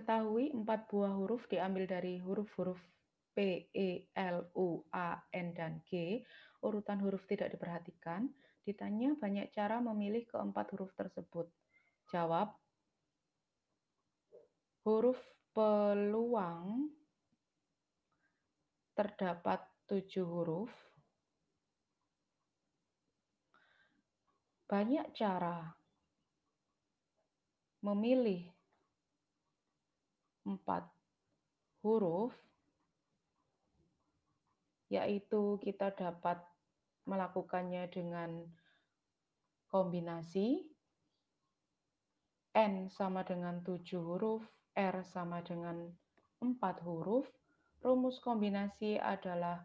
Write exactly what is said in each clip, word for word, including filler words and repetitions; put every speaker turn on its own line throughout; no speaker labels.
Ketahui empat buah huruf diambil dari huruf-huruf P, E, L, U, A, N, dan G. Urutan huruf tidak diperhatikan. Ditanya banyak cara memilih keempat huruf tersebut. Jawab. Huruf peluang terdapat tujuh huruf. Banyak cara memilih empat huruf, yaitu kita dapat melakukannya dengan kombinasi N sama dengan tujuh huruf, R sama dengan empat huruf. Rumus kombinasi adalah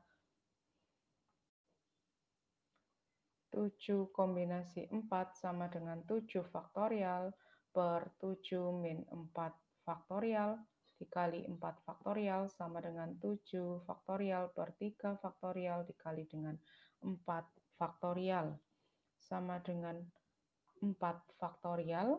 tujuh kombinasi empat sama dengan tujuh faktorial per tujuh min empat faktorial dikali empat faktorial sama dengan tujuh faktorial per tiga faktorial dikali dengan empat faktorial sama dengan empat faktorial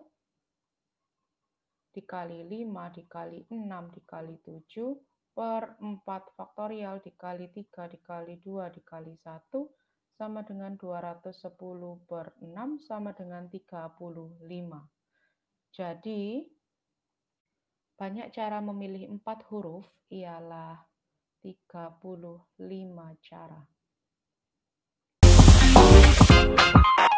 dikali lima dikali enam dikali tujuh per empat faktorial dikali tiga dikali dua dikali satu sama dengan dua ratus sepuluh per enam sama dengan tiga puluh lima. Jadi, banyak cara memilih empat huruf ialah tiga puluh lima cara.